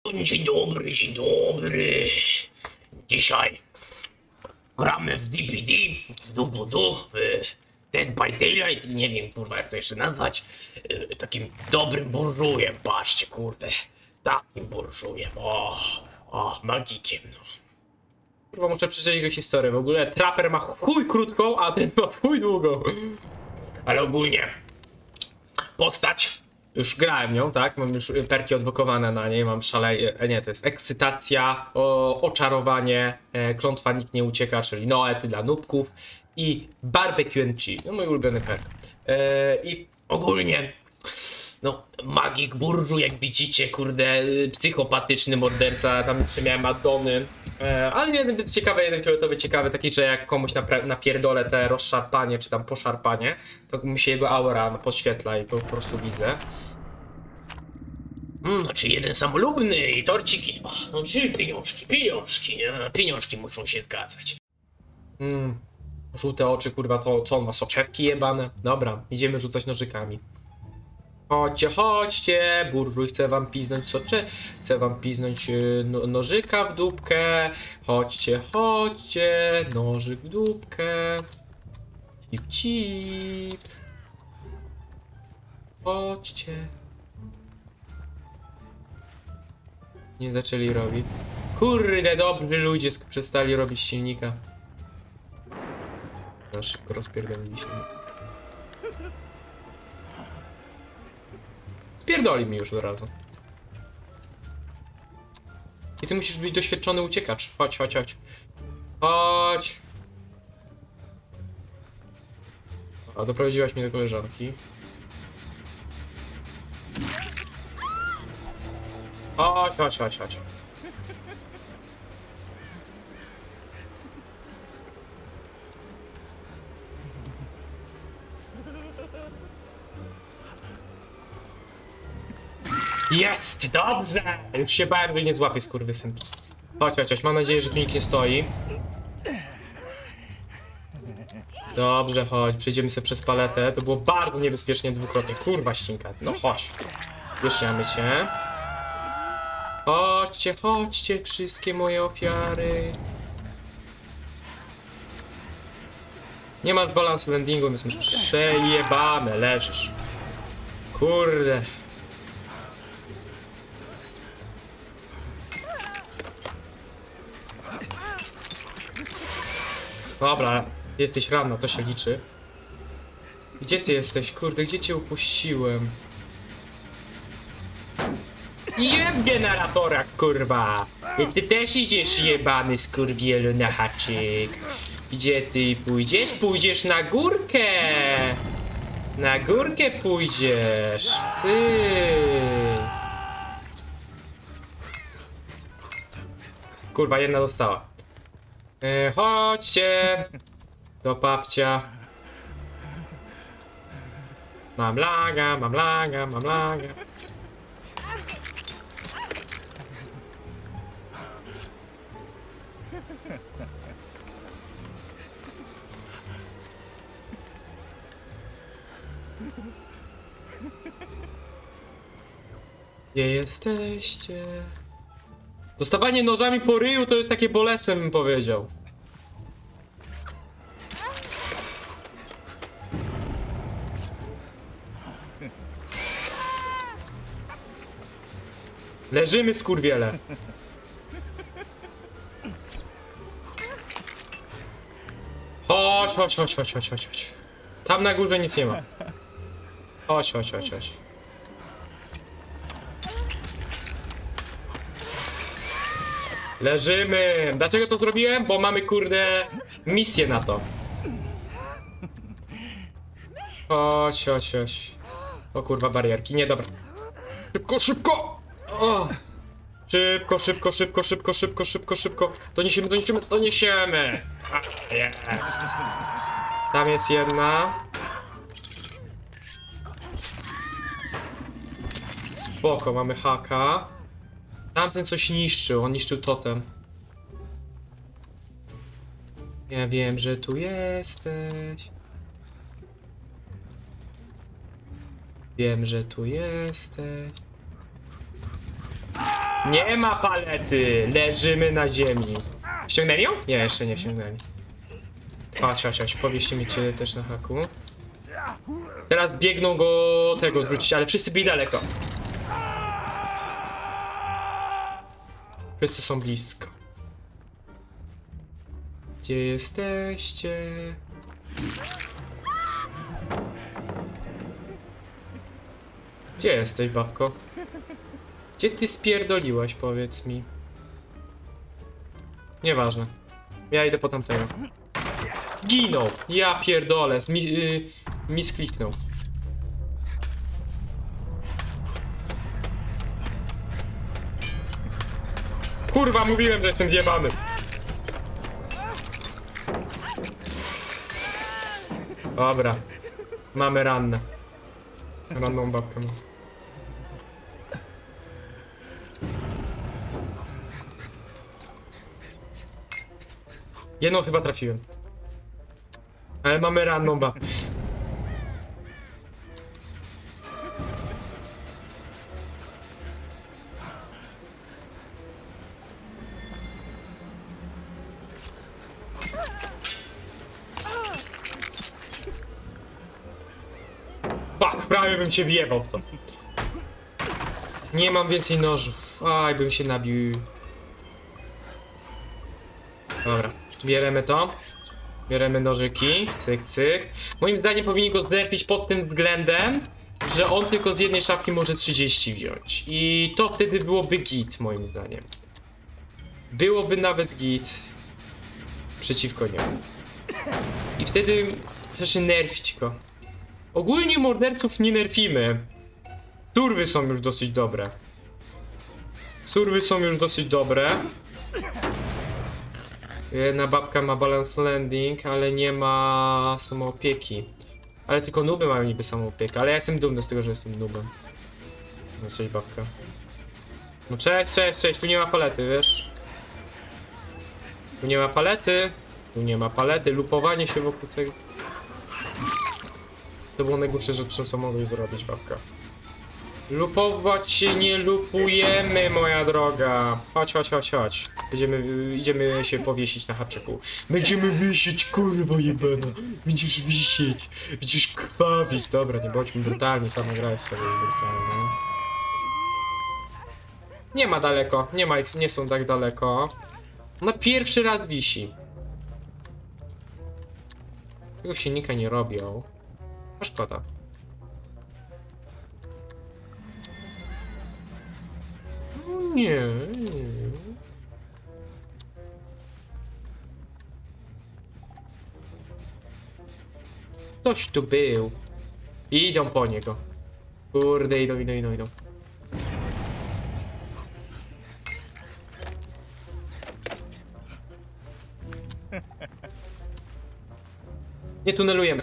Dzień dobry, dzień dobry. Dzisiaj gramy w DBD, w Dubudu, w Dead by Daylight i nie wiem kurwa jak to jeszcze nazwać. Takim dobrym burżujem, patrzcie kurde. Takim burżujem, magikiem no. Kurwa muszę przeczytać jego historię, w ogóle Trapper ma chuj krótką, a ten ma chuj długą. Ale ogólnie postać. Już grałem nią, tak? Mam już perki odblokowane na niej, mam nie, to jest ekscytacja, oczarowanie, klątwa nikt nie ucieka, czyli noety dla nubków i barbecue and cheese, no mój ulubiony perk. I ogólnie, no magik, burżu, jak widzicie, kurde, psychopatyczny morderca, tam jeszcze miałem addony, ale jeden ciekawy, jeden fioletowy ciekawy, taki, że jak komuś napierdolę te rozszarpanie, czy tam poszarpanie, to mi się jego aura podświetla i po prostu widzę. Znaczy jeden samolubny i torciki dwa. No czyli pieniążki muszą się zgadzać. Żółte oczy, kurwa, to co on ma, soczewki jebane? Dobra, idziemy rzucać nożykami. Chodźcie, chodźcie, burżuj, chcę wam piznąć chcę wam piznąć nożyka w dupkę. Chodźcie, chodźcie, nożyk w dupkę. Cip, cip. Chodźcie. Nie zaczęli robić. Kurde, dobrzy ludzie przestali robić silnika. Za szybko rozpierdolili silnik. Spierdoli mi już od razu. I ty musisz być doświadczony uciekacz. Chodź, chodź, chodź. Chodź. A doprowadziłaś mnie do koleżanki. Chodź, chodź, chodź, chodź. Jest! Dobrze! Już się bałem, że nie złapie skurwysyn. Chodź, chodź, chodź. Mam nadzieję, że tu nikt nie stoi. Dobrze, chodź. Przejdziemy sobie przez paletę. To było bardzo niebezpiecznie dwukrotnie. Kurwa ścinka. No chodź. Wieszamy cię. Chodźcie, chodźcie, wszystkie moje ofiary. Nie masz balans landingu, więc masz przejebane, leżysz. Kurde. Dobra, jesteś ranna, to się liczy. Gdzie ty jesteś? Kurde, gdzie cię upuściłem? Jem w generatorach, kurwa! I ty też idziesz, jebany skurwielu na haczyk. Gdzie ty pójdziesz? Pójdziesz na górkę! Na górkę pójdziesz! Kurwa, jedna została. Chodźcie! Do babcia. Mam laga, mam laga, mam laga. Gdzie jesteście? Dostawanie nożami po ryju to jest takie bolesne, bym powiedział. Leżymy, skurwiele. Chodź, chodź, chodź, chodź, chodź, chodź, chodź. Tam na górze nic nie ma. Chodź, chodź, chodź, chodź. Leżymy. Dlaczego to zrobiłem? Bo mamy, kurde, misję na to. Chodź, chodź, chodź. O kurwa, barierki. Nie, dobra. Szybko, szybko! O! Szybko, szybko, szybko, szybko, szybko, szybko, szybko. Doniesiemy, doniesiemy, doniesiemy. A, jest. Tam jest jedna. Spoko, mamy haka. Tamten coś niszczył, on niszczył totem. Ja wiem, że tu jesteś. Wiem, że tu jesteś. Nie ma palety! Leżymy na ziemi. Ściągnęli ją? Nie, jeszcze nie ściągnęli. Chodź, powieście mi cię też na haku. Teraz biegną go tego zwrócić, ale wszyscy byli daleko. Wszyscy są blisko. Gdzie jesteście? Gdzie jesteś, babko? Gdzie ty spierdoliłaś, powiedz mi? Nieważne. Ja idę po tamtego. Ginął! Ja pierdolę. Miskliknął. Kurwa, mówiłem, że jestem zjebany. Dobra. Mamy rannę. Ranną babkę mam. Jedną chyba trafiłem. Ale mamy ranną babkę. Fuck, prawie bym się wjebał w to. Nie mam więcej nożów. Aj, bym się nabił. Dobra, bierzemy to. Bierzemy nożyki, cyk, cyk. Moim zdaniem powinni go znerfić pod tym względem, że on tylko z jednej szafki może 30 wziąć. I to wtedy byłoby git, moim zdaniem. Byłoby nawet git przeciwko niemu. I wtedy zacznie nerfić go. Ogólnie morderców nie nerfimy. Surwy są już dosyć dobre. Surwy są już dosyć dobre. Jedna babka ma balance landing, ale nie ma samoopieki. Ale tylko nuby mają niby samoopiekę, ale ja jestem dumny z tego, że jestem nubem. No cześć babka. No cześć, tu nie ma palety, wiesz? Tu nie ma palety. Tu nie ma palety, lupowanie się wokół tego. To było najgorsze rzeczy, co mogłeś zrobić, babka. Lupować się nie lupujemy, moja droga. Chodź. Idziemy się powiesić na haczyku. Będziemy wisieć, kurwa jebana. Będziesz wisieć. Będziesz krwawić. Dobra, nie bądźmy brutalni, sama gra sobie brutalna. Nie ma daleko, nie ma ich, nie są tak daleko. Ona pierwszy raz wisi. Tego silnika nie robią. A szkoda. Nie. Ktoś tu był. Idą po niego. Kurde, idą. Nie tunelujemy.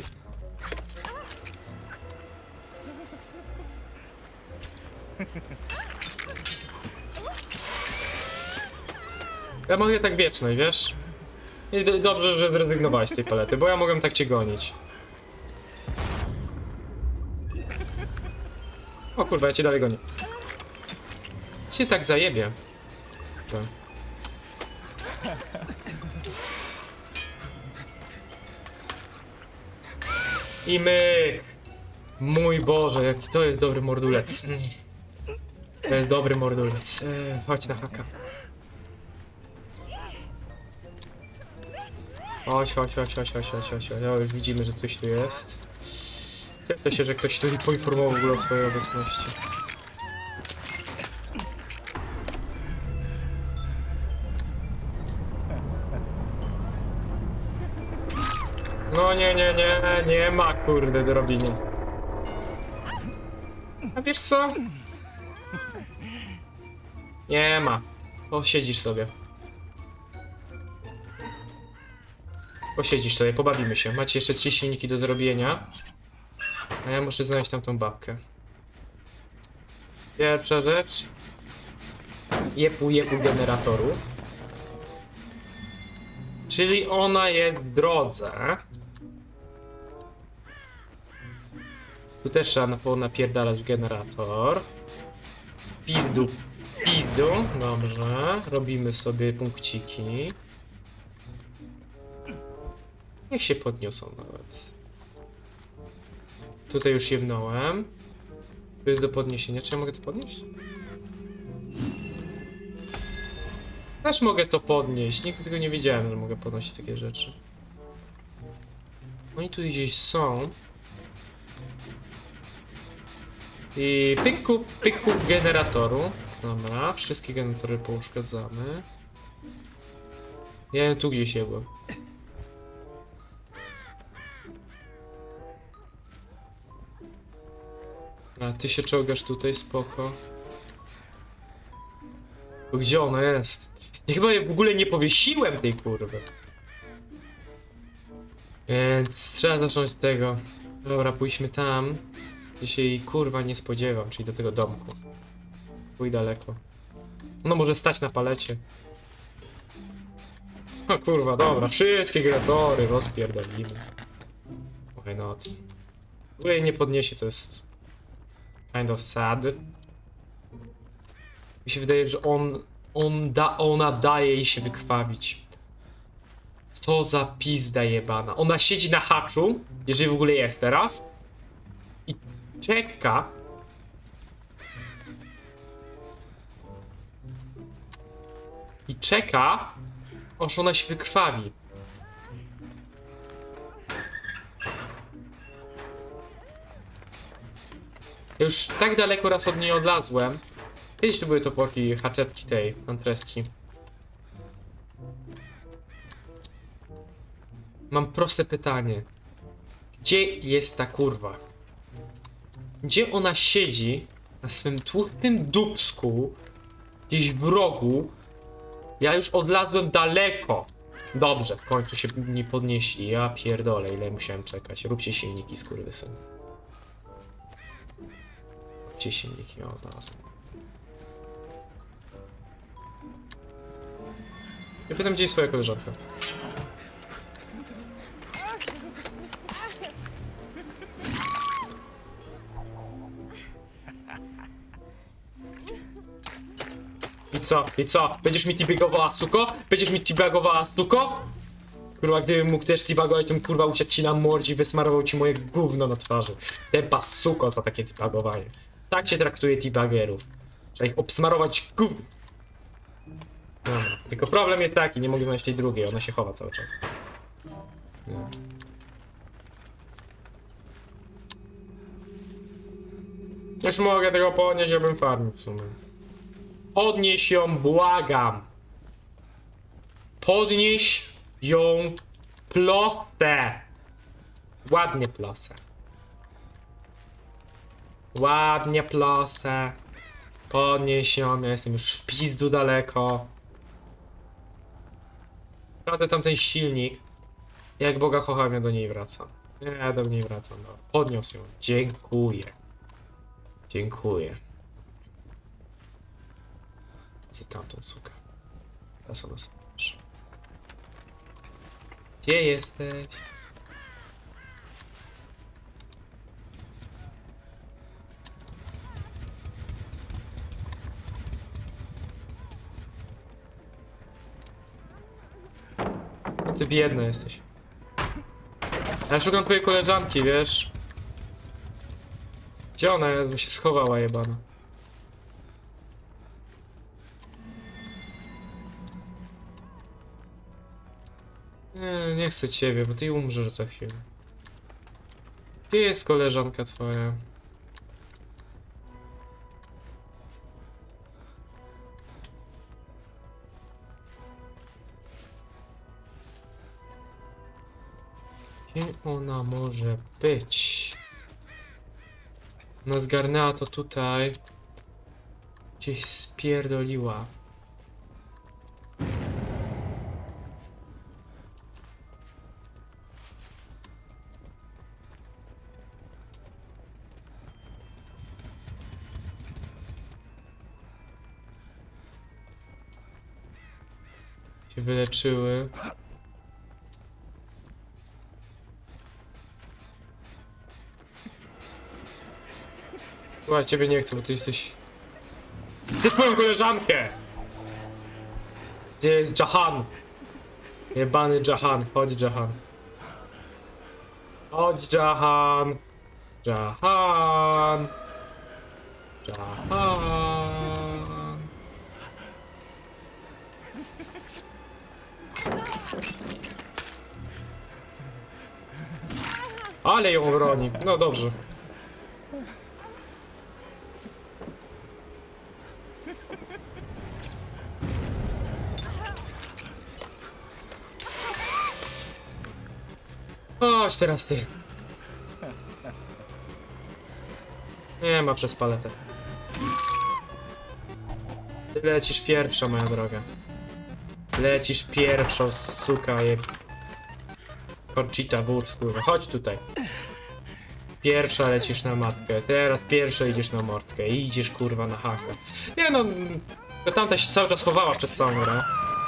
Ja mogę tak wieczność, wiesz? I dobrze, że zrezygnowałeś z tej palety, bo ja mogłem tak cię gonić. O kurwa, ja cię dalej gonię. Cię tak zajebie. Tak. I myk! Mój Boże, jaki to jest dobry mordulec. To jest dobry mordulec. Chodź na haka. Chodź. No, już widzimy, że coś tu jest. Cieszę się, że ktoś tu poinformował w ogóle o swojej obecności. No nie ma kurde do robienia. A wiesz co? Nie ma. Posiedzisz sobie. Posiedzisz sobie, pobawimy się. Macie jeszcze 3 silniki do zrobienia. A ja muszę znaleźć tamtą babkę. Pierwsza rzecz. Jepu generatoru. Czyli ona jest w drodze. Tu też trzeba napierdalać generator. Pizdu. pizdu. Dobrze. Robimy sobie punkciki. Niech się podniosą nawet. Tutaj już jebnąłem. Tu jest do podniesienia. Czy ja mogę to podnieść? Też mogę to podnieść. Nigdy tego nie wiedziałem, że mogę podnosić takie rzeczy. Oni tu gdzieś są. I pyku generatoru. Dobra, wszystkie generatory pouszkadzamy. Ja tu gdzieś jebłem. A ty się czołgasz tutaj, spoko. Bo gdzie ona jest? Ja chyba w ogóle nie powiesiłem tej kurwy. Więc trzeba zacząć od tego. Dobra, pójdźmy tam, gdzie się jej kurwa nie spodziewam, czyli do tego domku. Pójdź daleko. No może stać na palecie. O kurwa, dobra, wszystkie generatory rozpierdolimy. Why not? W ogóle jej nie podniesie, to jest kind of sad. Mi się wydaje, że ona daje jej się wykrwawić. Co za pizda jebana. Ona siedzi na haczu, jeżeli w ogóle jest teraz. I czeka. I czeka, aż ona się wykrwawi. Ja już tak daleko raz od niej odlazłem. Kiedyś tu były toporki, haczetki tej, antreski. Mam proste pytanie. Gdzie jest ta kurwa? Gdzie ona siedzi na swym tłustym dupsku, gdzieś w rogu? Ja już odlazłem daleko. Dobrze, w końcu się nie podnieśli. Ja pierdolę, ile musiałem czekać. Róbcie silniki, skurwysyn. Róbcie silniki, o zaraz. Ja pytam, gdzie jest swoja koleżanka. I co? I co? Będziesz mi tibagowała, suko? Będziesz mi tibagowała, suko? Kurwa, gdybym mógł też tibagować, to bym kurwa usiadł ci na mordzie i wysmarował ci moje gówno na twarzy. Tempa suko za takie tibagowanie. Tak się traktuje tibagerów. Trzeba ich obsmarować gówno. Dobra. Tylko problem jest taki, nie mogę znaleźć tej drugiej, ona się chowa cały czas. Nie. Już mogę tego podnieść, ja bym farmił w sumie. Podnieś ją, błagam. Podnieś ją, plosę. Ładnie plosę. Ładnie plosę. Podnieś ją, ja jestem już w pizdu daleko. Pradę tamten silnik. Jak Boga kocham, ja do niej wracam. Ja do niej wracam. No. Podniósł ją. Dziękuję. Dziękuję. Za tamtą sukę. Teraz ona sobie leży. Gdzie jesteś? Ty biedna jesteś. Ja szukam twojej koleżanki, wiesz? Gdzie ona jest? Bo się schowała jebana. Nie chcę ciebie, bo ty umrzesz za chwilę. Gdzie jest koleżanka twoja? Gdzie ona może być? Ona zgarnęła to tutaj. Gdzieś spierdoliła. Się wyleczyły. Chyba ciebie nie chcę, bo ty jesteś Ty twoją koleżankę! Gdzie jest Jahan? Jebany Jahan, chodź Jahan. Chodź Jahan. Jahan. Jahan. Ale ją broni. No dobrze. Chodź teraz ty. Nie ma przez paletę. Ty lecisz pierwsza, moja droga. Lecisz pierwszą, suka je... Conchita Wurst, kurwa. Chodź tutaj. Pierwsza lecisz na matkę, teraz pierwsza idziesz na mordkę i idziesz kurwa na hakę. Nie no, to tamta się cały czas chowała przez całą grę.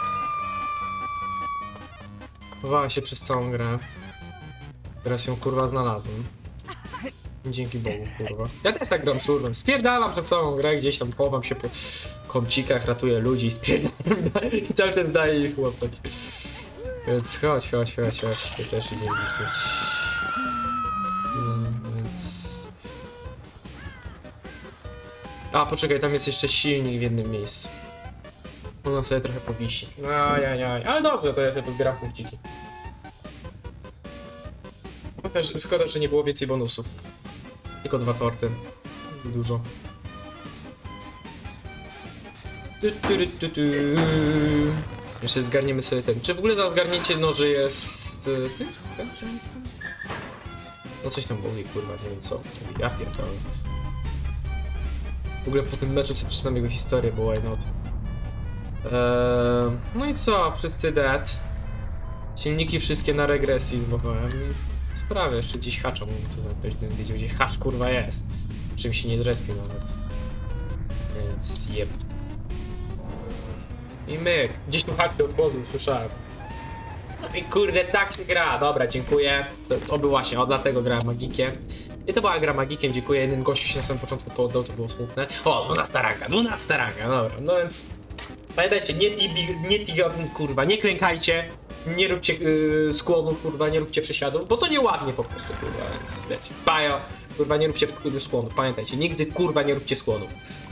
Chowała się przez całą grę. Teraz ją kurwa znalazłem. Dzięki Bogu, kurwa. Ja też tak gram surwem. Spierdalam przez całą grę, gdzieś tam chowam się po kącikach, ratuję ludzi, spierdalam i cały czas daję ich łapać. Więc chodź. Ty też idzie gdzieś. Więc... A, poczekaj, tam jest jeszcze silnik w jednym miejscu. Ona sobie trochę powisi. Ajajaj, ale dobrze, to ja sobie podbieram punkciki. No też szkoda, że nie było więcej bonusów. Tylko 2 torty. Dużo. Jeszcze zgarniemy sobie ten. Czy w ogóle za zgarnięcie noży jest... No coś tam mówi, kurwa, nie wiem co. Ja pierdolę. W ogóle po tym meczu sobie przeczytam jego historię, bo why not. No i co? Wszyscy dead. Silniki wszystkie na regresji zbowałem. Sprawę, jeszcze gdzieś hacza mógł tu ktoś wiedział, gdzie hacz kurwa jest. Czym się nie zrespił nawet. Więc jeb. I myk. Gdzieś tu hacz się otworzył, słyszałem. No i kurde, tak się gra. Dobra, dziękuję. To był właśnie, dlatego grałem magikiem. I to była gra magikiem, dziękuję. Jeden gościu się na samym początku poddał, to było smutne. O, 12 ranga, dobra. No więc... Pamiętajcie, kurwa, nie klękajcie. Nie róbcie skłonów, kurwa, nie róbcie przesiadów, bo to nieładnie po prostu, kurwa, więc wiecie. Pajo, kurwa, nie róbcie skłonów, pamiętajcie, nigdy, kurwa, nie róbcie skłonów.